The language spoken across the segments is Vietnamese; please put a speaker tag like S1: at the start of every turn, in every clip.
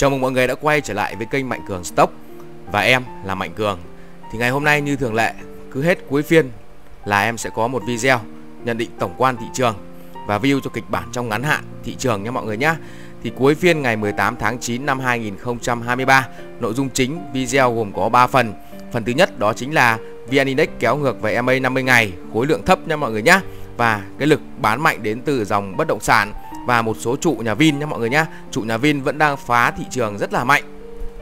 S1: Chào mừng mọi người đã quay trở lại với kênh Mạnh Cường Stock. Và em là Mạnh Cường. Thì ngày hôm nay như thường lệ, cứ hết cuối phiên là em sẽ có một video nhận định tổng quan thị trường và view cho kịch bản trong ngắn hạn thị trường nha mọi người nhé. Thì cuối phiên ngày 18 tháng 9 năm 2023, nội dung chính video gồm có 3 phần. Phần thứ nhất đó chính là VN Index kéo ngược về MA 50 ngày, khối lượng thấp nha mọi người nhé. Và cái lực bán mạnh đến từ dòng bất động sản và một số trụ nhà Vin nha mọi người nhé. Trụ nhà Vin vẫn đang phá thị trường rất là mạnh.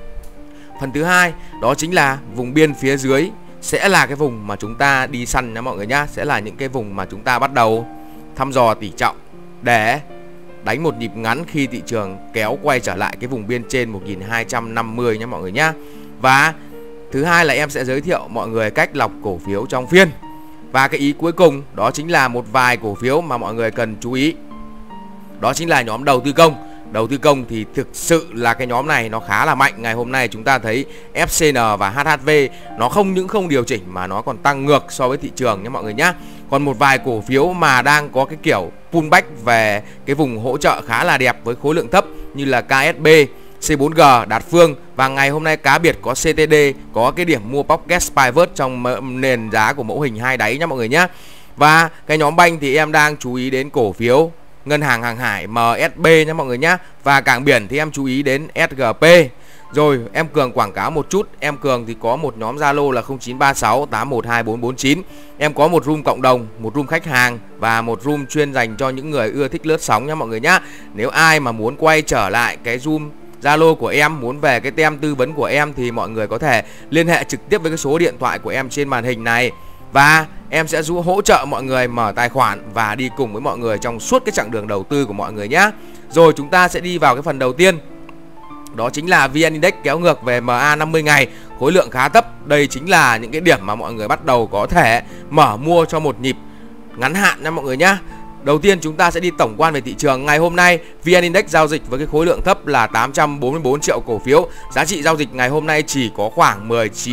S1: Phần thứ hai đó chính là vùng biên phía dưới sẽ là cái vùng mà chúng ta đi săn nha mọi người nhé. Sẽ là những cái vùng mà chúng ta bắt đầu thăm dò tỷ trọng để đánh một nhịp ngắn khi thị trường kéo quay trở lại cái vùng biên trên 1250 nha mọi người nhé. Và thứ hai là em sẽ giới thiệu mọi người cách lọc cổ phiếu trong phiên. Và cái ý cuối cùng đó chính là một vài cổ phiếu mà mọi người cần chú ý. Đó chính là nhóm đầu tư công. Đầu tư công thì thực sự là cái nhóm này nó khá là mạnh. Ngày hôm nay chúng ta thấy FCN và HHV nó không những không điều chỉnh mà nó còn tăng ngược so với thị trường nhé mọi người nhé. Còn một vài cổ phiếu mà đang có cái kiểu pullback về cái vùng hỗ trợ khá là đẹp với khối lượng thấp như là KSB, C4G, Đạt Phương. Và ngày hôm nay cá biệt có CTD, có cái điểm mua Pocket Pivot trong nền giá của mẫu hình hai đáy nha mọi người nhé. Và cái nhóm banh thì em đang chú ý đến cổ phiếu Ngân hàng Hàng hải MSB nha mọi người nhé. Và cảng biển thì em chú ý đến SGP. Rồi em Cường quảng cáo một chút. Em Cường thì có một nhóm Zalo là 0936 812449. Em có một room cộng đồng, một room khách hàng và một room chuyên dành cho những người ưa thích lướt sóng nha mọi người nhé. Nếu ai mà muốn quay trở lại cái room Zalo của em, muốn về cái tem tư vấn của em thì mọi người có thể liên hệ trực tiếp với cái số điện thoại của em trên màn hình này. Và em sẽ hỗ trợ mọi người mở tài khoản và đi cùng với mọi người trong suốt cái chặng đường đầu tư của mọi người nhé. Rồi chúng ta sẽ đi vào cái phần đầu tiên. Đó chính là VN Index kéo ngược về MA 50 ngày, khối lượng khá thấp. Đây chính là những cái điểm mà mọi người bắt đầu có thể mở mua cho một nhịp ngắn hạn nha mọi người nhé. Đầu tiên chúng ta sẽ đi tổng quan về thị trường. Ngày hôm nay VN Index giao dịch với cái khối lượng thấp là 844 triệu cổ phiếu. Giá trị giao dịch ngày hôm nay chỉ có khoảng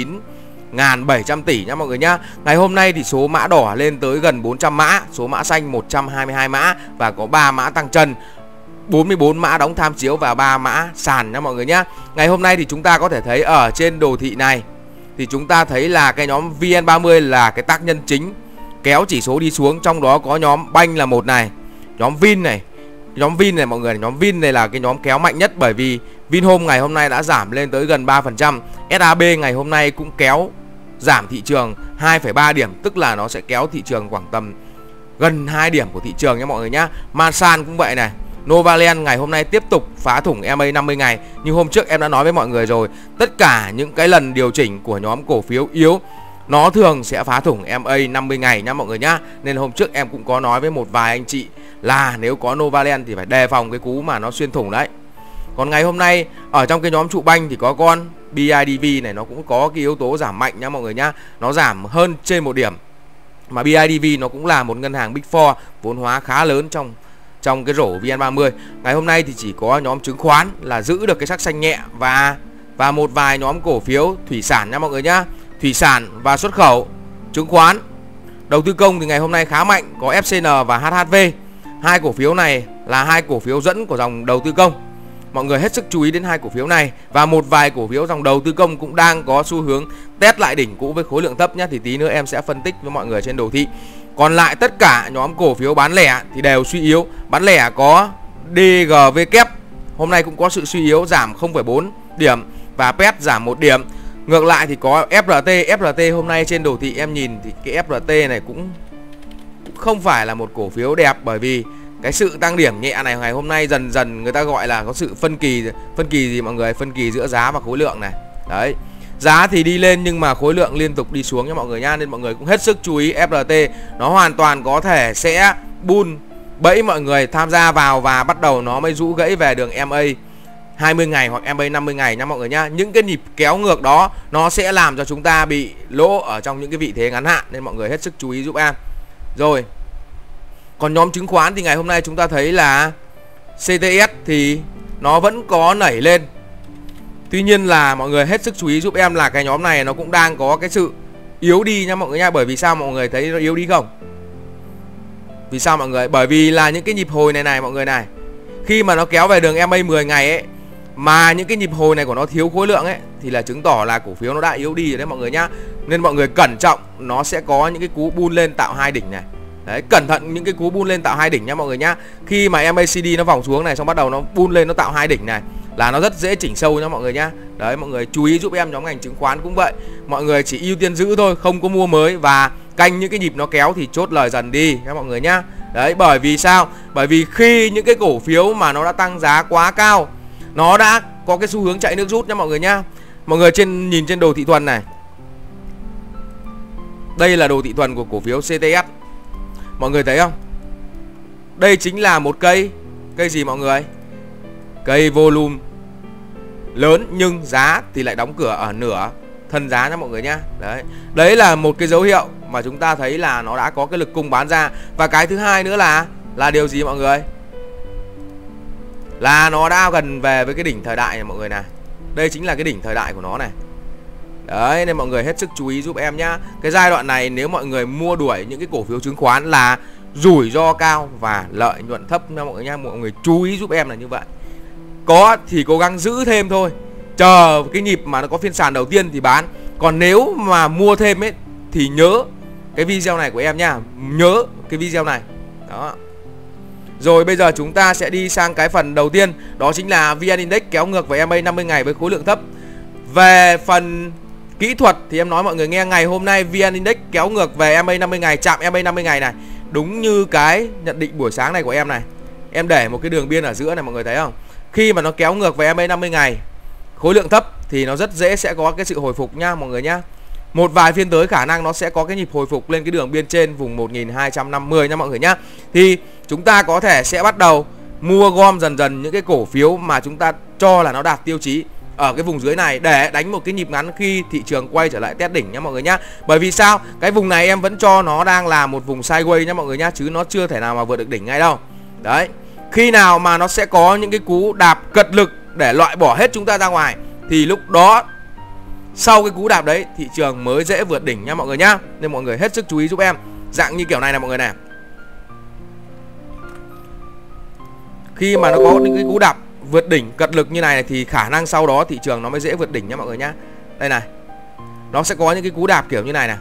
S1: 19.700 tỷ nha mọi người nhá. Ngày hôm nay thì số mã đỏ lên tới gần 400 mã, số mã xanh 122 mã và có 3 mã tăng chân, 44 mã đóng tham chiếu và 3 mã sàn nha mọi người nhá. Ngày hôm nay thì chúng ta có thể thấy ở trên đồ thị này thì chúng ta thấy là cái nhóm VN30 là cái tác nhân chính kéo chỉ số đi xuống, trong đó có nhóm banh là một này, nhóm Vin này. Nhóm Vin này mọi người, nhóm Vin này là cái nhóm kéo mạnh nhất bởi vì Vinhome ngày hôm nay đã giảm lên tới gần 3%. SAB ngày hôm nay cũng kéo giảm thị trường 2,3 điểm, tức là nó sẽ kéo thị trường khoảng tầm gần 2 điểm của thị trường nha mọi người nhá. Masan cũng vậy này. Novaland ngày hôm nay tiếp tục phá thủng MA 50 ngày. Như hôm trước em đã nói với mọi người rồi, tất cả những cái lần điều chỉnh của nhóm cổ phiếu yếu nó thường sẽ phá thủng MA 50 ngày nha mọi người nhá. Nên hôm trước em cũng có nói với một vài anh chị là nếu có Novaland thì phải đề phòng cái cú mà nó xuyên thủng đấy. Còn ngày hôm nay ở trong cái nhóm trụ banh thì có con BIDV này, nó cũng có cái yếu tố giảm mạnh nha mọi người nhá. Nó giảm hơn trên 1 điểm. Mà BIDV nó cũng là một ngân hàng Big Four vốn hóa khá lớn trong cái rổ VN30. Ngày hôm nay thì chỉ có nhóm chứng khoán là giữ được cái sắc xanh nhẹ và một vài nhóm cổ phiếu thủy sản nha mọi người nhá. Thủy sản và xuất khẩu, chứng khoán. Đầu tư công thì ngày hôm nay khá mạnh, có FCN và HHV. Hai cổ phiếu này là hai cổ phiếu dẫn của dòng đầu tư công. Mọi người hết sức chú ý đến hai cổ phiếu này. Và một vài cổ phiếu dòng đầu tư công cũng đang có xu hướng test lại đỉnh cũ với khối lượng thấp nhé. Thì tí nữa em sẽ phân tích với mọi người trên đồ thị. Còn lại tất cả nhóm cổ phiếu bán lẻ thì đều suy yếu. Bán lẻ có DGV hôm nay cũng có sự suy yếu, giảm 0,4 điểm và PET giảm 1 điểm. Ngược lại thì có FRT hôm nay trên đồ thị em nhìn thì cái FRT này cũng không phải là một cổ phiếu đẹp, bởi vì cái sự tăng điểm nhẹ này ngày hôm nay dần dần người ta gọi là có sự phân kỳ gì mọi người, phân kỳ giữa giá và khối lượng này. Đấy. Giá thì đi lên nhưng mà khối lượng liên tục đi xuống nha mọi người nha, nên mọi người cũng hết sức chú ý. FRT nó hoàn toàn có thể sẽ bull bẫy mọi người tham gia vào và bắt đầu nó mới rũ gãy về đường MA 20 ngày hoặc MA 50 ngày nha mọi người nhá. Những cái nhịp kéo ngược đó nó sẽ làm cho chúng ta bị lỗ ở trong những cái vị thế ngắn hạn, nên mọi người hết sức chú ý giúp em. Rồi. Còn nhóm chứng khoán thì ngày hôm nay chúng ta thấy là CTS thì nó vẫn có nảy lên. Tuy nhiên là mọi người hết sức chú ý giúp em là cái nhóm này nó cũng đang có cái sự yếu đi nha mọi người nha. Bởi vì sao mọi người thấy nó yếu đi không? Vì sao mọi người? Bởi vì là những cái nhịp hồi này mọi người này, khi mà nó kéo về đường MA 10 ngày ấy mà những cái nhịp hồi này của nó thiếu khối lượng ấy thì là chứng tỏ là cổ phiếu nó đã yếu đi rồi đấy mọi người nhá. Nên mọi người cẩn trọng, nó sẽ có những cái cú bull lên tạo hai đỉnh này. Đấy, cẩn thận những cái cú bull lên tạo hai đỉnh nhá mọi người nhá. Khi mà MACD nó vòng xuống này xong bắt đầu nó bull lên nó tạo hai đỉnh này là nó rất dễ chỉnh sâu nhá mọi người nhá. Đấy, mọi người chú ý giúp em. Nhóm ngành chứng khoán cũng vậy, mọi người chỉ ưu tiên giữ thôi, không có mua mới và canh những cái nhịp nó kéo thì chốt lời dần đi các mọi người nhá. Đấy, bởi vì sao? Bởi vì khi những cái cổ phiếu mà nó đã tăng giá quá cao, nó đã có cái xu hướng chạy nước rút nhá mọi người nhá. Mọi người nhìn trên đồ thị thuần này. Đây là đồ thị thuần của cổ phiếu CTS. Mọi người thấy không? Đây chính là một cây gì mọi người? Cây volume lớn nhưng giá thì lại đóng cửa ở nửa thân giá nha mọi người nhá. Đấy. Đấy là một cái dấu hiệu mà chúng ta thấy là nó đã có cái lực cung bán ra. Và cái thứ hai nữa là điều gì mọi người? Là nó đã gần về với cái đỉnh thời đại này mọi người này. Đây chính là cái đỉnh thời đại của nó này. Đấy, nên mọi người hết sức chú ý giúp em nhá. Cái giai đoạn này nếu mọi người mua đuổi những cái cổ phiếu chứng khoán là rủi ro cao và lợi nhuận thấp nha mọi người nhá. Mọi người chú ý giúp em là như vậy. Có thì cố gắng giữ thêm thôi, chờ cái nhịp mà nó có phiên sàn đầu tiên thì bán. Còn nếu mà mua thêm ấy thì nhớ cái video này của em nhá. Nhớ cái video này. Đó. Rồi bây giờ chúng ta sẽ đi sang cái phần đầu tiên, đó chính là VN Index kéo ngược với MA 50 ngày với khối lượng thấp. Về phần kỹ thuật thì em nói mọi người nghe, ngày hôm nay VN Index kéo ngược về MA 50 ngày, chạm MA 50 ngày này. Đúng như cái nhận định buổi sáng này của em này. Em để một cái đường biên ở giữa này mọi người thấy không? Khi mà nó kéo ngược về MA 50 ngày, khối lượng thấp thì nó rất dễ sẽ có cái sự hồi phục nha mọi người nhá. Một vài phiên tới khả năng nó sẽ có cái nhịp hồi phục lên cái đường biên trên vùng 1250 nha mọi người nhá. Thì chúng ta có thể sẽ bắt đầu mua gom dần dần những cái cổ phiếu mà chúng ta cho là nó đạt tiêu chí ở cái vùng dưới này để đánh một cái nhịp ngắn khi thị trường quay trở lại test đỉnh nhá mọi người nhá. Bởi vì sao? Cái vùng này em vẫn cho nó đang là một vùng sideways nhá mọi người nhá, chứ nó chưa thể nào mà vượt được đỉnh ngay đâu. Đấy. Khi nào mà nó sẽ có những cái cú đạp cật lực để loại bỏ hết chúng ta ra ngoài thì lúc đó sau cái cú đạp đấy thị trường mới dễ vượt đỉnh nha mọi người nhá. Nên mọi người hết sức chú ý giúp em. Dạng như kiểu này này mọi người này. Khi mà nó có những cái cú đạp vượt đỉnh cật lực như này thì khả năng sau đó thị trường nó mới dễ vượt đỉnh nha mọi người nhá. Đây này. Nó sẽ có những cái cú đạp kiểu như này này.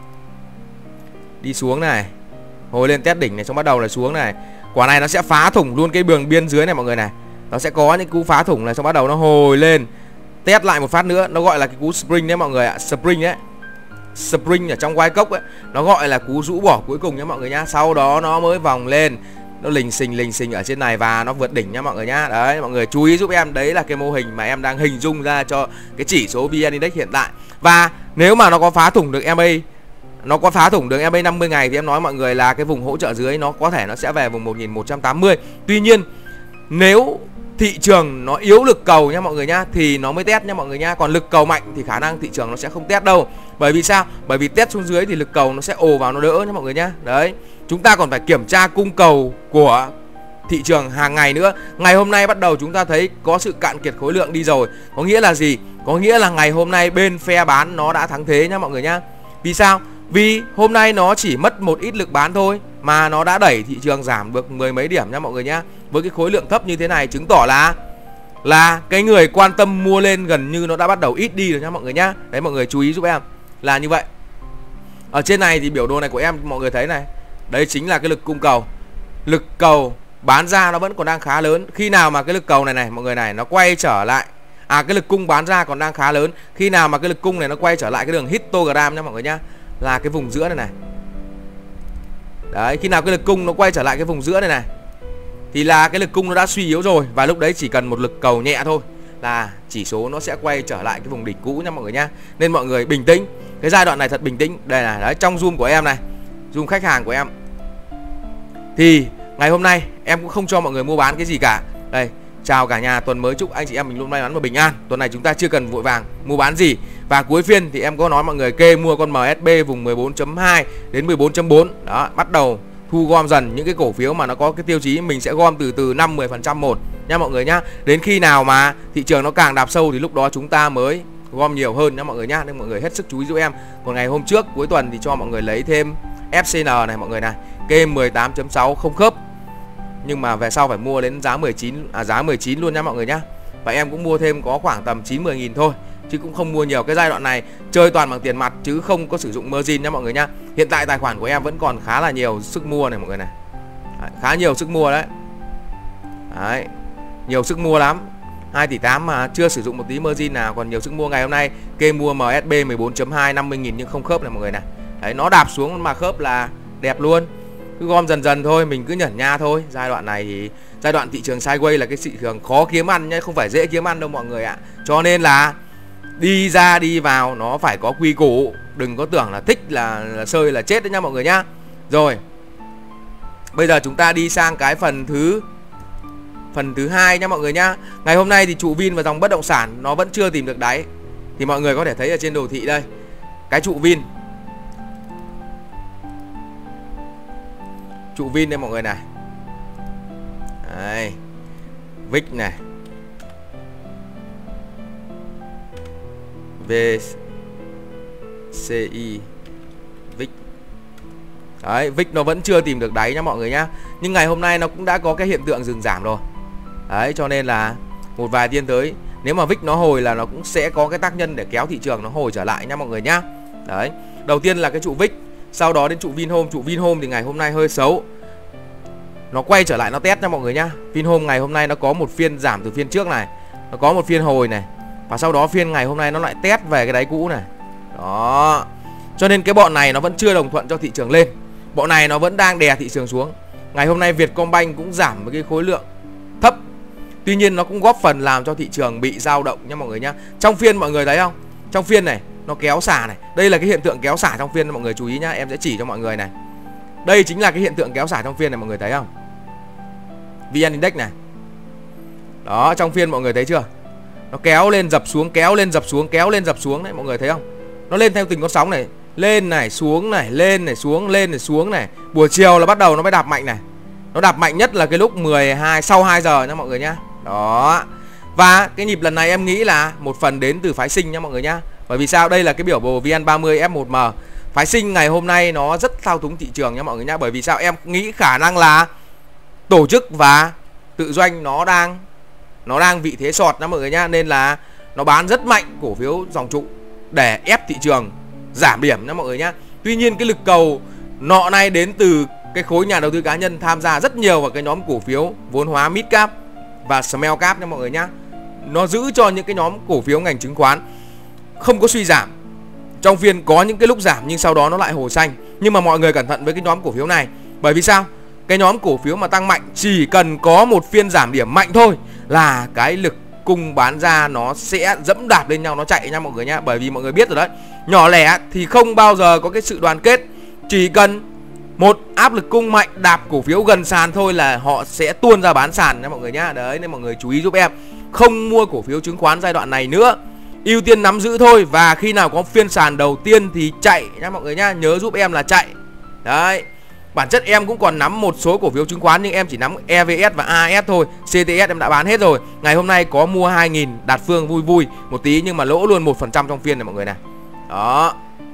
S1: Đi xuống này, hồi lên test đỉnh này, xong bắt đầu là xuống này. Quả này nó sẽ phá thủng luôn cái đường biên dưới này mọi người này. Nó sẽ có những cú phá thủng này, xong bắt đầu nó hồi lên test lại một phát nữa. Nó gọi là cái cú spring đấy mọi người ạ. Spring đấy. Spring ở trong quay cốc ấy. Nó gọi là cú rũ bỏ cuối cùng nhá mọi người nhá. Sau đó nó mới vòng lên, nó lình xình ở trên này và nó vượt đỉnh nhá mọi người nhá. Đấy, mọi người chú ý giúp em. Đấy là cái mô hình mà em đang hình dung ra cho cái chỉ số VN Index hiện tại. Và nếu mà nó có phá thủng được MA, nó có phá thủng được MA 50 ngày thì em nói mọi người là cái vùng hỗ trợ dưới nó có thể nó sẽ về vùng 1180. Tuy nhiên nếu thị trường nó yếu lực cầu nhá mọi người nhá thì nó mới test nhá mọi người nhá. Còn lực cầu mạnh thì khả năng thị trường nó sẽ không test đâu. Bởi vì sao? Bởi vì test xuống dưới thì lực cầu nó sẽ ồ vào nó đỡ nhá mọi người nhá. Đấy. Chúng ta còn phải kiểm tra cung cầu của thị trường hàng ngày nữa. Ngày hôm nay bắt đầu chúng ta thấy có sự cạn kiệt khối lượng đi rồi. Có nghĩa là gì? Có nghĩa là ngày hôm nay bên phe bán nó đã thắng thế nhá mọi người nhá. Vì sao? Vì hôm nay nó chỉ mất một ít lực bán thôi mà nó đã đẩy thị trường giảm được mười mấy điểm nha mọi người nhá. Với cái khối lượng thấp như thế này chứng tỏ là cái người quan tâm mua lên gần như nó đã bắt đầu ít đi rồi nha mọi người nhá. Đấy, mọi người chú ý giúp em là như vậy. Ở trên này thì biểu đồ này của em mọi người thấy này. Đấy chính là cái lực cung cầu. Lực cầu bán ra nó vẫn còn đang khá lớn. Khi nào mà cái lực cầu này này mọi người này nó quay trở lại, cái lực cung bán ra còn đang khá lớn. Khi nào mà cái lực cung này nó quay trở lại cái đường histogram nha mọi người nhá, là cái vùng giữa này này. Đấy, khi nào cái lực cung nó quay trở lại cái vùng giữa này này thì là cái lực cung nó đã suy yếu rồi. Và lúc đấy chỉ cần một lực cầu nhẹ thôi là chỉ số nó sẽ quay trở lại cái vùng đỉnh cũ nha mọi người nhá. Nên mọi người bình tĩnh. Cái giai đoạn này thật bình tĩnh. Đây này, đấy, trong zoom của em này, zoom khách hàng của em thì ngày hôm nay em cũng không cho mọi người mua bán cái gì cả. Đây, chào cả nhà, tuần mới chúc anh chị em mình luôn may mắn và bình an. Tuần này chúng ta chưa cần vội vàng mua bán gì. Và cuối phiên thì em có nói mọi người kê mua con MSB vùng 14.2 đến 14.4. Đó, bắt đầu thu gom dần những cái cổ phiếu mà nó có cái tiêu chí mình sẽ gom từ 5-10% một nha mọi người nhá. Đến khi nào mà thị trường nó càng đạp sâu thì lúc đó chúng ta mới gom nhiều hơn nha mọi người nhá. Nên mọi người hết sức chú ý giúp em. Còn ngày hôm trước cuối tuần thì cho mọi người lấy thêm FCN này mọi người này, kê 18.6 không khớp. Nhưng mà về sau phải mua đến giá 19 luôn nha mọi người nhá. và em cũng mua thêm có khoảng tầm 9-10 nghìn thôi, chứ cũng không mua nhiều. Cái giai đoạn này chơi toàn bằng tiền mặt chứ không có sử dụng margin nha mọi người nhá. Hiện tại tài khoản của em vẫn còn khá là nhiều sức mua này mọi người này. Đấy, khá nhiều sức mua đấy. Đấy, nhiều sức mua lắm. 2,8 tỷ mà chưa sử dụng một tí margin nào, còn nhiều sức mua. Ngày hôm nay kê mua MSB 14.2 50 nghìn nhưng không khớp này mọi người này. Đấy, nó đạp xuống mà khớp là đẹp luôn. Cứ gom dần dần thôi, mình cứ nhẩn nha thôi. Giai đoạn này thì giai đoạn thị trường sideways là cái thị trường khó kiếm ăn nhá, không phải dễ kiếm ăn đâu mọi người ạ. Cho nên là đi ra đi vào nó phải có quy củ, đừng có tưởng là thích là sơi là chết đấy nha mọi người nhá. Rồi, bây giờ chúng ta đi sang cái phần thứ hai nha mọi người nhá. Ngày hôm nay thì trụ Vin và dòng bất động sản nó vẫn chưa tìm được đáy. Thì mọi người có thể thấy ở trên đồ thị đây, cái trụ Vin đây mọi người này. Đây, VIX này, VCI, VIX. Đấy, VIX nó vẫn chưa tìm được đáy nha mọi người nhá. Nhưng ngày hôm nay nó cũng đã có cái hiện tượng dừng giảm rồi. Đấy, cho nên là một vài phiên tới nếu mà VIX nó hồi là nó cũng sẽ có cái tác nhân để kéo thị trường nó hồi trở lại nha mọi người nhá. Đấy, đầu tiên là cái trụ VIX, sau đó đến trụ Vinhome. Trụ Vinhome thì ngày hôm nay hơi xấu, nó quay trở lại nó test nha mọi người nhá. Vinhome ngày hôm nay nó có một phiên giảm từ phiên trước này, nó có một phiên hồi này, và sau đó phiên ngày hôm nay nó lại test về cái đáy cũ này. Đó, cho nên cái bọn này nó vẫn chưa đồng thuận cho thị trường lên. Bọn này nó vẫn đang đè thị trường xuống. Ngày hôm nay Vietcombank cũng giảm với cái khối lượng thấp, tuy nhiên nó cũng góp phần làm cho thị trường bị dao động nha mọi người nhá. Trong phiên mọi người thấy không, trong phiên này nó kéo xả này, đây là cái hiện tượng kéo xả trong phiên mọi người chú ý nhá. Em sẽ chỉ cho mọi người này, đây chính là cái hiện tượng kéo xả trong phiên này mọi người thấy không, VN Index này. Đó, trong phiên mọi người thấy chưa, nó kéo lên dập xuống, kéo lên dập xuống, kéo lên dập xuống đấy mọi người thấy không. Nó lên theo từng con sóng này, lên này xuống này, lên này xuống, lên này xuống này. Buổi chiều là bắt đầu nó mới đạp mạnh này. Nó đạp mạnh nhất là cái lúc 12 sau 2 giờ nha mọi người nhá. Đó. Và cái nhịp lần này em nghĩ là một phần đến từ phái sinh nha mọi người nhá. Bởi vì sao? Đây là cái biểu đồ VN30 F1M. Phái sinh ngày hôm nay nó rất thao túng thị trường nha mọi người nhá. Bởi vì sao? Em nghĩ khả năng là tổ chức và tự doanh nó đang vị thế sọt nha mọi người nhá, nên là nó bán rất mạnh cổ phiếu dòng trụ để ép thị trường giảm điểm nha mọi người nhá. Tuy nhiên cái lực cầu nọ này đến từ cái khối nhà đầu tư cá nhân tham gia rất nhiều vào cái nhóm cổ phiếu vốn hóa mid cap và small cap nha mọi người nhá. Nó giữ cho những cái nhóm cổ phiếu ngành chứng khoán không có suy giảm. Trong phiên có những cái lúc giảm nhưng sau đó nó lại hồi xanh. Nhưng mà mọi người cẩn thận với cái nhóm cổ phiếu này. Bởi vì sao? Cái nhóm cổ phiếu mà tăng mạnh chỉ cần có một phiên giảm điểm mạnh thôi là cái lực cung bán ra nó sẽ dẫm đạp lên nhau, nó chạy nha mọi người nhá. Bởi vì mọi người biết rồi đấy, nhỏ lẻ thì không bao giờ có cái sự đoàn kết. Chỉ cần một áp lực cung mạnh đạp cổ phiếu gần sàn thôi là họ sẽ tuôn ra bán sàn nha mọi người nhá. Đấy, nên mọi người chú ý giúp em, không mua cổ phiếu chứng khoán giai đoạn này nữa, ưu tiên nắm giữ thôi. Và khi nào có phiên sàn đầu tiên thì chạy nhá mọi người nhá. Nhớ giúp em là chạy. Đấy, bản chất em cũng còn nắm một số cổ phiếu chứng khoán nhưng em chỉ nắm EVS và AS thôi. CTS em đã bán hết rồi. Ngày hôm nay có mua 2.000 Đạt Phương vui vui một tí nhưng mà lỗ luôn 1% trong phiên này mọi người này. Đó.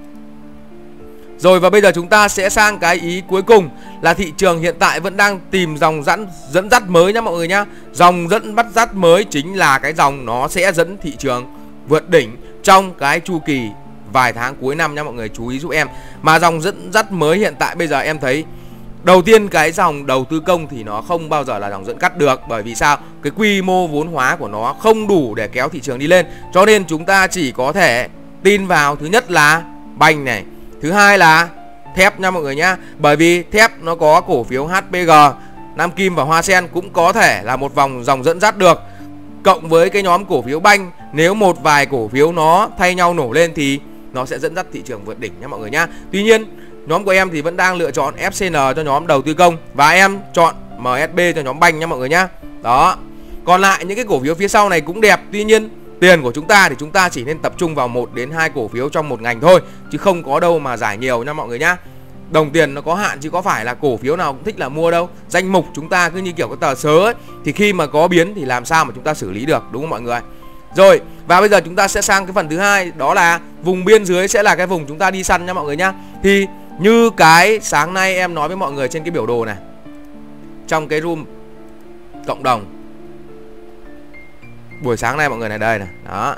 S1: Rồi, và bây giờ chúng ta sẽ sang cái ý cuối cùng là thị trường hiện tại vẫn đang tìm dòng dẫn dắt mới nhá mọi người nhá. Dòng dẫn dắt mới chính là cái dòng nó sẽ dẫn thị trường vượt đỉnh trong cái chu kỳ vài tháng cuối năm nha mọi người, chú ý giúp em. Mà dòng dẫn dắt mới hiện tại bây giờ em thấy đầu tiên cái dòng đầu tư công thì nó không bao giờ là dòng dẫn cắt được. Bởi vì sao? Cái quy mô vốn hóa của nó không đủ để kéo thị trường đi lên. Cho nên chúng ta chỉ có thể tin vào thứ nhất là banh này, thứ hai là thép nha mọi người nhá. Bởi vì thép nó có cổ phiếu HPG, Nam Kim và Hoa Sen cũng có thể là một dòng dẫn dắt được. Cộng với cái nhóm cổ phiếu banh, nếu một vài cổ phiếu nó thay nhau nổ lên thì nó sẽ dẫn dắt thị trường vượt đỉnh nha mọi người nhá. Tuy nhiên nhóm của em thì vẫn đang lựa chọn FCN cho nhóm đầu tư công và em chọn MSB cho nhóm banh nha mọi người nhá. Đó. Còn lại những cái cổ phiếu phía sau này cũng đẹp, tuy nhiên tiền của chúng ta thì chúng ta chỉ nên tập trung vào 1 đến 2 cổ phiếu trong một ngành thôi, chứ không có đâu mà giải nhiều nha mọi người nhá. Đồng tiền nó có hạn chứ có phải là cổ phiếu nào cũng thích là mua đâu. Danh mục chúng ta cứ như kiểu cái tờ sớ ấy, thì khi mà có biến thì làm sao mà chúng ta xử lý được, đúng không mọi người? Rồi, và bây giờ chúng ta sẽ sang cái phần thứ hai, đó là vùng biên dưới sẽ là cái vùng chúng ta đi săn nha mọi người nhá. Thì như cái sáng nay em nói với mọi người trên cái biểu đồ này, trong cái room cộng đồng, buổi sáng nay mọi người này, đây này. Đó.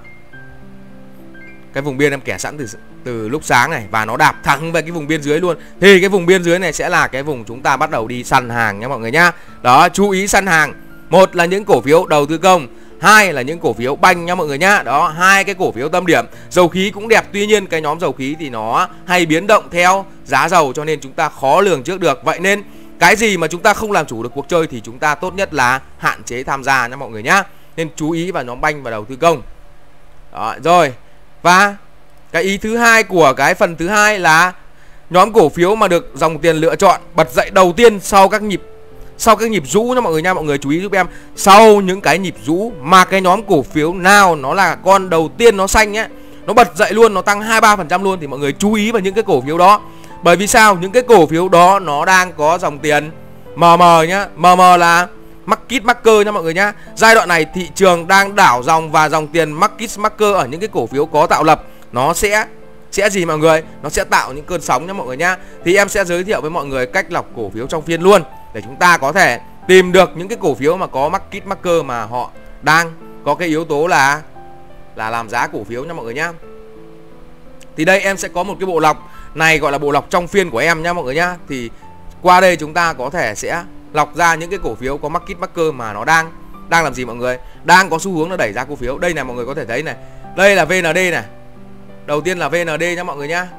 S1: Cái vùng biên em kẻ sẵn từ lúc sáng này, và nó đạp thẳng về cái vùng biên dưới luôn. Thì cái vùng biên dưới này sẽ là cái vùng chúng ta bắt đầu đi săn hàng nha mọi người nhá. Đó, chú ý săn hàng. Một là những cổ phiếu đầu tư công, hai là những cổ phiếu banh nha mọi người nhá. Đó, hai cái cổ phiếu tâm điểm. Dầu khí cũng đẹp, tuy nhiên cái nhóm dầu khí thì nó hay biến động theo giá dầu, cho nên chúng ta khó lường trước được. Vậy nên cái gì mà chúng ta không làm chủ được cuộc chơi thì chúng ta tốt nhất là hạn chế tham gia nha mọi người nhá. Nên chú ý vào nhóm banh và đầu tư công. Đó, rồi. Và cái ý thứ hai của cái phần thứ hai là nhóm cổ phiếu mà được dòng tiền lựa chọn bật dậy đầu tiên sau các nhịp rũ nha mọi người nha. Mọi người chú ý giúp em, sau những cái nhịp rũ mà cái nhóm cổ phiếu nào nó là con đầu tiên nó xanh nhé, nó bật dậy luôn, nó tăng 2-3% luôn, thì mọi người chú ý vào những cái cổ phiếu đó. Bởi vì sao? Những cái cổ phiếu đó nó đang có dòng tiền MM nhá. MM là market maker nha mọi người nhá. Giai đoạn này thị trường đang đảo dòng, và dòng tiền market maker ở những cái cổ phiếu có tạo lập nó sẽ gì mọi người? Nó sẽ tạo những cơn sóng nha mọi người nhá. Thì em sẽ giới thiệu với mọi người cách lọc cổ phiếu trong phiên luôn, để chúng ta có thể tìm được những cái cổ phiếu mà có market maker mà họ đang có cái yếu tố là làm giá cổ phiếu nha mọi người nhá. Thì đây em sẽ có một cái bộ lọc này, gọi là bộ lọc trong phiên của em nha mọi người nhá. Thì qua đây chúng ta có thể sẽ lọc ra những cái cổ phiếu có market maker mà nó đang làm gì mọi người? Đang có xu hướng nó đẩy giá cổ phiếu. Đây này mọi người có thể thấy này. Đây là VND này. Đầu tiên là VND nha mọi người nhá.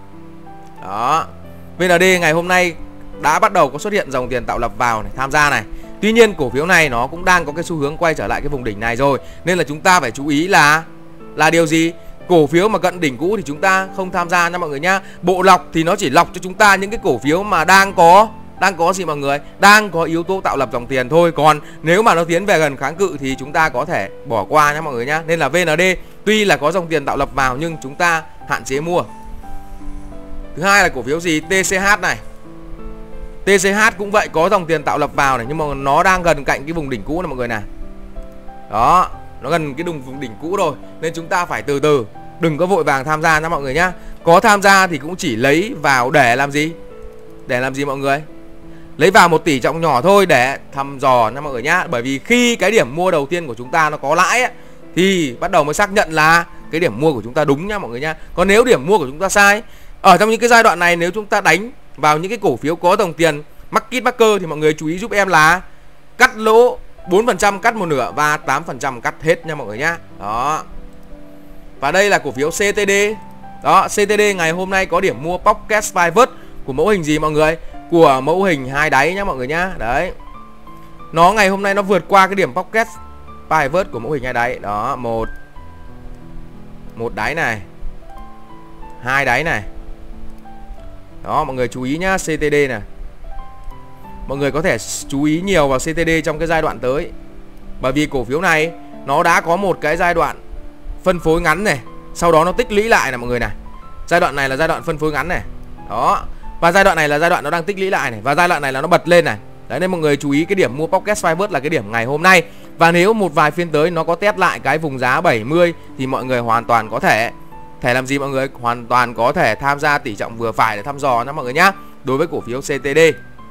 S1: Đó. VND ngày hôm nay đã bắt đầu có xuất hiện dòng tiền tạo lập vào này, tham gia này. Tuy nhiên cổ phiếu này nó cũng đang có cái xu hướng quay trở lại cái vùng đỉnh này rồi, nên là chúng ta phải chú ý là điều gì? Cổ phiếu mà cận đỉnh cũ thì chúng ta không tham gia nha mọi người nhá. Bộ lọc thì nó chỉ lọc cho chúng ta những cái cổ phiếu mà đang có gì mọi người? Đang có yếu tố tạo lập dòng tiền thôi. Còn nếu mà nó tiến về gần kháng cự thì chúng ta có thể bỏ qua nhá mọi người nhá. Nên là VND tuy là có dòng tiền tạo lập vào nhưng chúng ta hạn chế mua. Thứ hai là cổ phiếu gì? TCH này. TCH cũng vậy, có dòng tiền tạo lập vào này, nhưng mà nó đang gần cạnh cái vùng đỉnh cũ này mọi người này. Đó, nó gần cái vùng đỉnh cũ rồi, nên chúng ta phải từ từ, đừng có vội vàng tham gia nha mọi người nhá. Có tham gia thì cũng chỉ lấy vào để làm gì? Để làm gì mọi người? Lấy vào một tỷ trọng nhỏ thôi để thăm dò nha mọi người nhá. Bởi vì khi cái điểm mua đầu tiên của chúng ta nó có lãi ấy, thì bắt đầu mới xác nhận là cái điểm mua của chúng ta đúng nha mọi người nhá. Còn nếu điểm mua của chúng ta sai, ở trong những cái giai đoạn này nếu chúng ta đánh vào những cái cổ phiếu có dòng tiền market maker thì mọi người chú ý giúp em là cắt lỗ 4%, cắt một nửa, và 8% cắt hết nha mọi người nhá. Đó. Và đây là cổ phiếu CTD. Đó, CTD ngày hôm nay có điểm mua Pocket Pivot của mẫu hình gì mọi người? Của mẫu hình hai đáy nhá mọi người nhá. Đấy. Nó ngày hôm nay nó vượt qua cái điểm Pocket Pivot của mẫu hình hai đáy. Đó, một đáy này, hai đáy này. Đó, mọi người chú ý nhá, CTD này. Mọi người có thể chú ý nhiều vào CTD trong cái giai đoạn tới. Bởi vì cổ phiếu này nó đã có một cái giai đoạn phân phối ngắn này, sau đó nó tích lũy lại này mọi người này. Giai đoạn này là giai đoạn phân phối ngắn này. Đó. Và giai đoạn này là giai đoạn nó đang tích lũy lại này, và giai đoạn này là nó bật lên này. Đấy, nên mọi người chú ý cái điểm mua Pocket Pivot là cái điểm ngày hôm nay. Và nếu một vài phiên tới nó có test lại cái vùng giá 70 thì mọi người hoàn toàn có thể làm gì mọi người? Hoàn toàn có thể tham gia tỷ trọng vừa phải để thăm dò nha mọi người nhá. Đối với cổ phiếu CTD.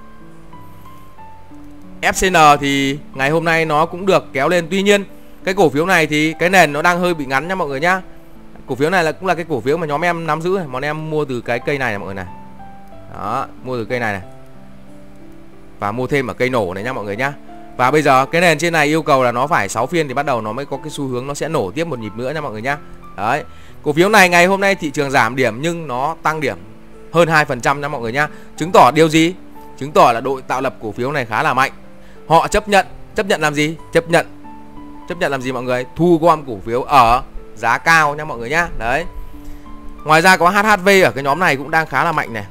S1: FCN thì ngày hôm nay nó cũng được kéo lên. Tuy nhiên cái cổ phiếu này thì cái nền nó đang hơi bị ngắn nha mọi người nhá. Cổ phiếu này cũng là cái cổ phiếu mà nhóm em nắm giữ này. Bọn em mua từ cái cây này này mọi người này. Đó, mua từ cây này này. Và mua thêm ở cây nổ này nha mọi người nhá. Và bây giờ cái nền trên này yêu cầu là nó phải 6 phiên thì bắt đầu nó mới có cái xu hướng nó sẽ nổ tiếp một nhịp nữa nha mọi người nhá. Đấy. Cổ phiếu này ngày hôm nay thị trường giảm điểm nhưng nó tăng điểm hơn 2% nha mọi người nhá. Chứng tỏ điều gì? Chứng tỏ là đội tạo lập cổ phiếu này khá là mạnh. Họ chấp nhận làm gì? Chấp nhận làm gì mọi người? Thu gom cổ phiếu ở giá cao nha mọi người nhá. Đấy. Ngoài ra có HHV ở cái nhóm này cũng đang khá là mạnh này.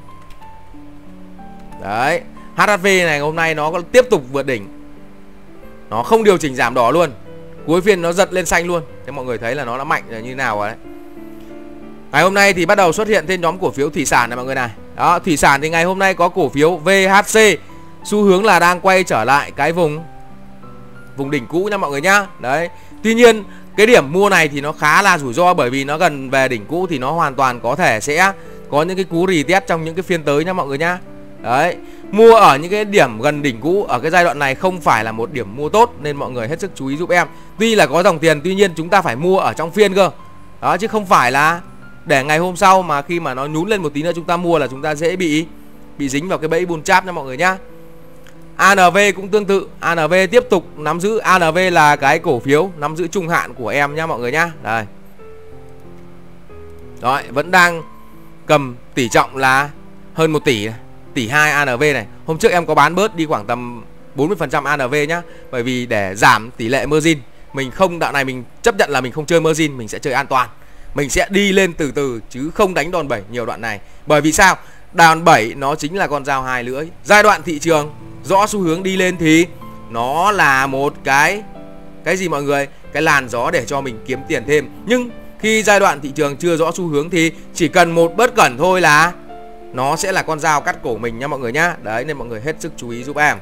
S1: Đấy. HHV này hôm nay nó có tiếp tục vượt đỉnh. Nó không điều chỉnh giảm đỏ luôn. Cuối phiên nó giật lên xanh luôn. Thế mọi người thấy là nó đã mạnh như nào rồi đấy. Ngày hôm nay thì bắt đầu xuất hiện thêm nhóm cổ phiếu thủy sản này mọi người này. Đó, thủy sản thì ngày hôm nay có cổ phiếu VHC, xu hướng là đang quay trở lại cái vùng đỉnh cũ nha mọi người nhá. Đấy. Tuy nhiên cái điểm mua này thì nó khá là rủi ro, bởi vì nó gần về đỉnh cũ thì nó hoàn toàn có thể sẽ có những cái cú retest trong những cái phiên tới nha mọi người nhá. Đấy. mua ở những cái điểm gần đỉnh cũ ở cái giai đoạn này không phải là một điểm mua tốt, nên mọi người hết sức chú ý giúp em. Tuy là có dòng tiền, tuy nhiên chúng ta phải mua ở trong phiên cơ. Đó, chứ không phải là để ngày hôm sau mà khi mà nó nhún lên một tí nữa chúng ta mua là chúng ta dễ bị dính vào cái bẫy bull trap nha mọi người nhá. ANV cũng tương tự, ANV tiếp tục nắm giữ. ANV là cái cổ phiếu nắm giữ trung hạn của em nhá mọi người nhá. Đây. Đó, vẫn đang cầm tỷ trọng là hơn 1 tỷ, tỷ 2 ANV này. Hôm trước em có bán bớt đi khoảng tầm 40% ANV nhá. Bởi vì để giảm tỷ lệ margin, mình không, đoạn này mình chấp nhận là mình không chơi margin, mình sẽ chơi an toàn. Mình sẽ đi lên từ từ chứ không đánh đòn bẩy nhiều đoạn này. Bởi vì sao? Đòn bẩy nó chính là con dao hai lưỡi. Giai đoạn thị trường rõ xu hướng đi lên thì nó là một cái gì mọi người? Cái làn gió để cho mình kiếm tiền thêm. Nhưng khi giai đoạn thị trường chưa rõ xu hướng thì chỉ cần một bất cẩn thôi là nó sẽ là con dao cắt cổ mình nha mọi người nhá. Đấy, nên mọi người hết sức chú ý giúp em.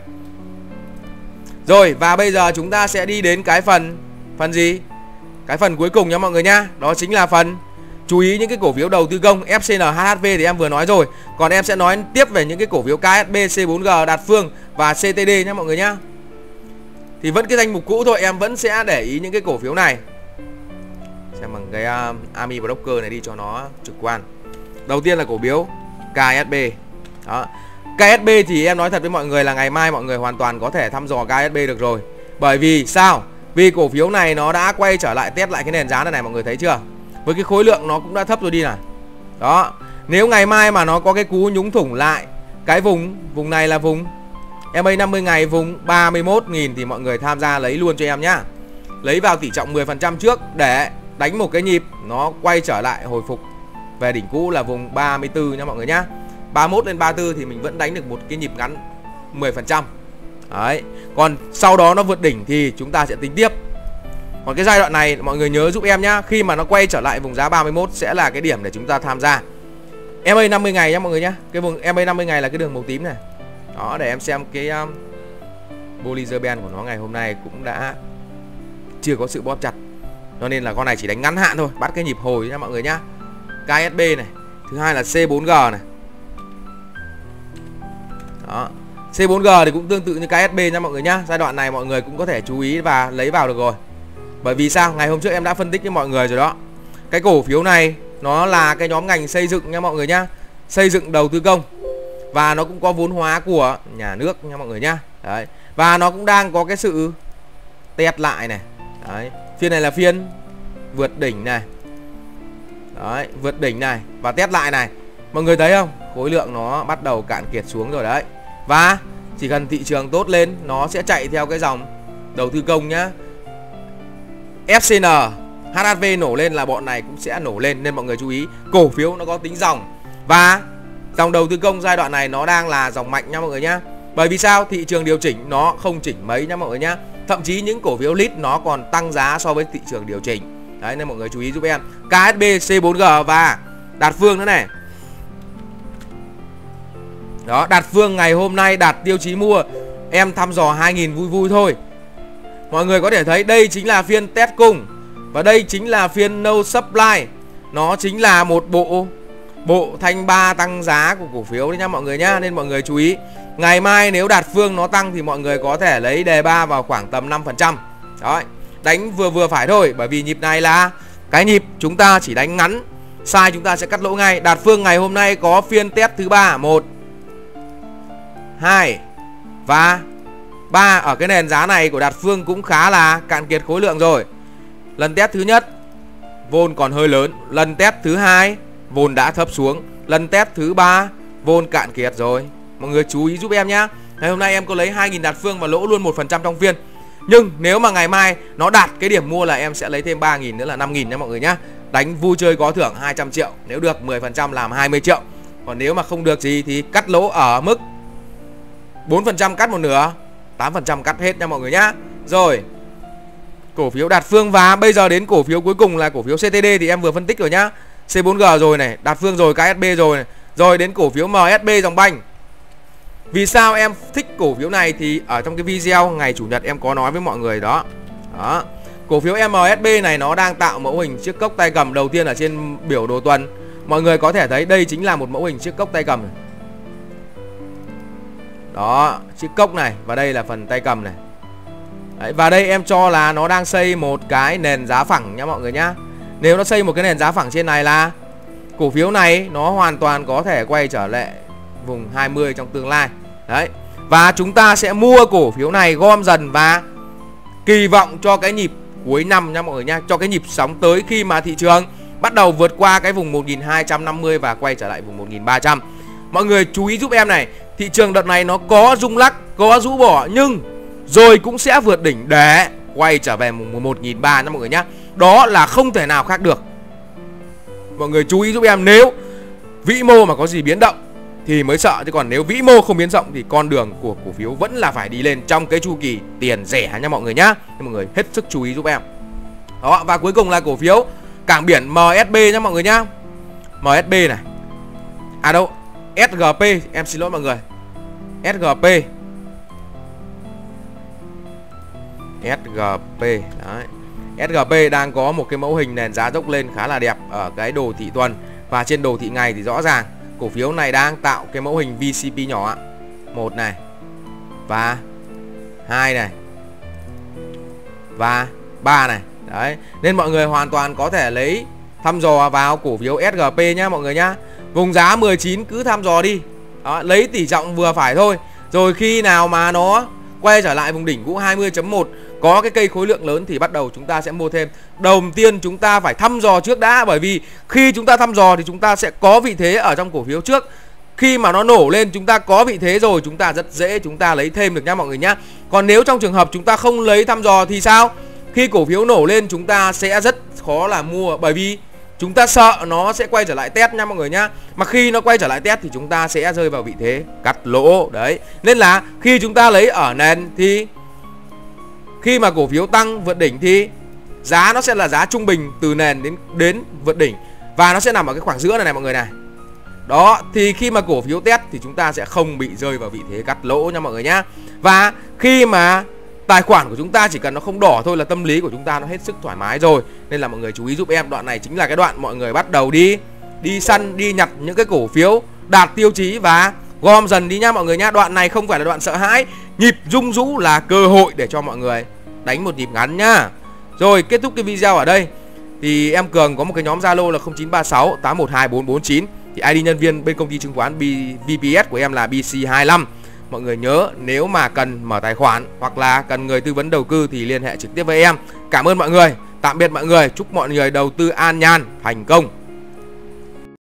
S1: Rồi, và bây giờ chúng ta sẽ đi đến cái phần gì? Cái phần cuối cùng nha mọi người nhá. Đó chính là phần chú ý những cái cổ phiếu đầu tư công. FCN, HHV thì em vừa nói rồi. Còn em sẽ nói tiếp về những cái cổ phiếu KSB, C4G, Đạt Phương và CTD nhá mọi người nhá. Thì vẫn cái danh mục cũ thôi, em vẫn sẽ để ý những cái cổ phiếu này. Xem bằng cái Ami Broker này đi cho nó trực quan. Đầu tiên là cổ phiếu KSB. Đó. KSB thì em nói thật với mọi người là ngày mai mọi người hoàn toàn có thể thăm dò KSB được rồi. Bởi vì sao? Vì cổ phiếu này nó đã quay trở lại, test lại cái nền giá này mọi người thấy chưa? Với cái khối lượng nó cũng đã thấp rồi đi này. Đó. Nếu ngày mai mà nó có cái cú nhúng thủng lại cái vùng này là vùng MA 50 ngày vùng 31.000 thì mọi người tham gia lấy luôn cho em nhá. Lấy vào tỷ trọng 10% trước để đánh một cái nhịp nó quay trở lại hồi phục về đỉnh cũ là vùng 34 nha mọi người nhá. 31 lên 34 thì mình vẫn đánh được một cái nhịp ngắn 10%. Đấy. Còn sau đó nó vượt đỉnh thì chúng ta sẽ tính tiếp. Còn cái giai đoạn này mọi người nhớ giúp em nhá, khi mà nó quay trở lại vùng giá 31 sẽ là cái điểm để chúng ta tham gia. MA 50 ngày nhá mọi người nhá. Cái vùng MA 50 ngày là cái đường màu tím này. Đó, để em xem cái Bollinger Band của nó ngày hôm nay cũng đã chưa có sự bóp chặt. Cho nên là con này chỉ đánh ngắn hạn thôi, bắt cái nhịp hồi nha mọi người nhá. KSB này, thứ hai là C4G này. Đó. C4G thì cũng tương tự như KSB nha mọi người nhá. Giai đoạn này mọi người cũng có thể chú ý và lấy vào được rồi. Bởi vì sao? Ngày hôm trước em đã phân tích với mọi người rồi đó. Cái cổ phiếu này nó là cái nhóm ngành xây dựng nha mọi người nhá. Xây dựng đầu tư công. Và nó cũng có vốn hóa của nhà nước nha mọi người nhá. Đấy. Và nó cũng đang có cái sự test lại này. Đấy. Phiên này là phiên vượt đỉnh này. Đấy, vượt đỉnh này và test lại này. Mọi người thấy không? Khối lượng nó bắt đầu cạn kiệt xuống rồi đấy. Và chỉ cần thị trường tốt lên nó sẽ chạy theo cái dòng đầu tư công nhá. FCN, HHV nổ lên là bọn này cũng sẽ nổ lên. Nên mọi người chú ý, cổ phiếu nó có tính dòng. Và dòng đầu tư công giai đoạn này nó đang là dòng mạnh nha mọi người nhá. Bởi vì sao? Thị trường điều chỉnh nó không chỉnh mấy nha mọi người nhá. Thậm chí những cổ phiếu lead nó còn tăng giá so với thị trường điều chỉnh. Đấy, nên mọi người chú ý giúp em. KSB, C4G và Đạt Phương nữa này. Đó, Đạt Phương ngày hôm nay đạt tiêu chí mua. Em thăm dò 2.000 vui vui thôi. Mọi người có thể thấy đây chính là phiên test cung. Và đây chính là phiên no supply. Nó chính là một bộ thanh ba tăng giá của cổ phiếu đấy nhá mọi người nhá. Nên mọi người chú ý. Ngày mai nếu Đạt Phương nó tăng thì mọi người có thể lấy đề 3 vào khoảng tầm 5%. Đấy, đánh vừa phải thôi. Bởi vì nhịp này là cái nhịp chúng ta chỉ đánh ngắn, sai chúng ta sẽ cắt lỗ ngay. Đạt Phương ngày hôm nay có phiên test thứ 3, 1 2 và 3. Ở cái nền giá này của Đạt Phương cũng khá là cạn kiệt khối lượng rồi. Lần test thứ nhất vôn còn hơi lớn. Lần test thứ hai vôn đã thấp xuống. Lần test thứ 3 vôn cạn kiệt rồi. Mọi người chú ý giúp em nhá. Ngày hôm nay em có lấy 2.000 Đạt Phương và lỗ luôn 1% trong phiên. Nhưng nếu mà ngày mai nó đạt cái điểm mua là em sẽ lấy thêm 3.000 nữa là 5.000 nha mọi người nhá. Đánh vui chơi có thưởng 200 triệu. Nếu được 10% làm 20 triệu. Còn nếu mà không được gì thì cắt lỗ ở mức 4% cắt một nửa, 8% cắt hết nha mọi người nhá. Rồi, cổ phiếu Đạt Phương. Và bây giờ đến cổ phiếu cuối cùng là cổ phiếu CTD thì em vừa phân tích rồi nhá. C4G rồi này, Đạt Phương rồi, KSB rồi này. Rồi đến cổ phiếu MSB dòng banh. Vì sao em thích cổ phiếu này thì ở trong cái video ngày Chủ nhật em có nói với mọi người đó. Đó. Cổ phiếu MSB này nó đang tạo mẫu hình chiếc cốc tay cầm đầu tiên ở trên biểu đồ tuần. Mọi người có thể thấy đây chính là một mẫu hình chiếc cốc tay cầm này. Đó, chiếc cốc này. Và đây là phần tay cầm này. Đấy, và đây em cho là nó đang xây một cái nền giá phẳng nhá mọi người nhá. Nếu nó xây một cái nền giá phẳng trên này là cổ phiếu này nó hoàn toàn có thể quay trở lại vùng 20 trong tương lai. Đấy. Và chúng ta sẽ mua cổ phiếu này gom dần và kỳ vọng cho cái nhịp cuối năm nha mọi người nha, cho cái nhịp sóng tới khi mà thị trường bắt đầu vượt qua cái vùng 1250 và quay trở lại vùng 1300. Mọi người chú ý giúp em này, thị trường đợt này nó có rung lắc, có rũ bỏ nhưng rồi cũng sẽ vượt đỉnh để quay trở về vùng 1300 nha mọi người nhá. Đó là không thể nào khác được. Mọi người chú ý giúp em, nếu vĩ mô mà có gì biến động thì mới sợ, chứ còn nếu vĩ mô không biến động thì con đường của cổ phiếu vẫn là phải đi lên trong cái chu kỳ tiền rẻ nha mọi người nhá. Nên mọi người hết sức chú ý giúp em. Đó, và cuối cùng là cổ phiếu cảng biển MSB nhá mọi người nhá. MSB này. À đâu, SGP, em xin lỗi mọi người. SGP. Đấy. SGP đang có một cái mẫu hình nền giá dốc lên khá là đẹp ở cái đồ thị tuần. Và trên đồ thị ngày thì rõ ràng cổ phiếu này đang tạo cái mẫu hình VCP nhỏ. 1 này. Và 2 này. Và 3 này. Đấy. Nên mọi người hoàn toàn có thể lấy thăm dò vào cổ phiếu SGP nhá mọi người nhá. Vùng giá 19 cứ thăm dò đi. Đó, lấy tỷ trọng vừa phải thôi. Rồi khi nào mà nó quay trở lại vùng đỉnh cũ 20.1, có cái cây khối lượng lớn thì bắt đầu chúng ta sẽ mua thêm. Đầu tiên chúng ta phải thăm dò trước đã, bởi vì khi chúng ta thăm dò thì chúng ta sẽ có vị thế ở trong cổ phiếu trước. Khi mà nó nổ lên chúng ta có vị thế rồi, chúng ta rất dễ chúng ta lấy thêm được nhá mọi người nhá. Còn nếu trong trường hợp chúng ta không lấy thăm dò thì sao? Khi cổ phiếu nổ lên chúng ta sẽ rất khó là mua, bởi vì chúng ta sợ nó sẽ quay trở lại test nha mọi người nhá. Mà khi nó quay trở lại test thì chúng ta sẽ rơi vào vị thế cắt lỗ. Đấy. Nên là khi chúng ta lấy ở nền thì khi mà cổ phiếu tăng vượt đỉnh thì giá nó sẽ là giá trung bình từ nền đến vượt đỉnh. Và nó sẽ nằm ở cái khoảng giữa này mọi người này. Đó, thì khi mà cổ phiếu test thì chúng ta sẽ không bị rơi vào vị thế cắt lỗ nha mọi người nhá. Và khi mà tài khoản của chúng ta chỉ cần nó không đỏ thôi là tâm lý của chúng ta nó hết sức thoải mái rồi. Nên là mọi người chú ý giúp em, đoạn này chính là cái đoạn mọi người bắt đầu đi săn, đi nhặt những cái cổ phiếu đạt tiêu chí và gom dần đi nhá mọi người nhá. Đoạn này không phải là đoạn sợ hãi, nhịp rung rũ là cơ hội để cho mọi người đánh một nhịp ngắn nhá. Rồi kết thúc cái video ở đây. Thì em Cường có một cái nhóm Zalo là 0936 812 449. Thì ID nhân viên bên công ty chứng khoán VPS của em là BC25. Mọi người nhớ, nếu mà cần mở tài khoản hoặc là cần người tư vấn đầu tư thì liên hệ trực tiếp với em. Cảm ơn mọi người. Tạm biệt mọi người. Chúc mọi người đầu tư an nhàn, thành công.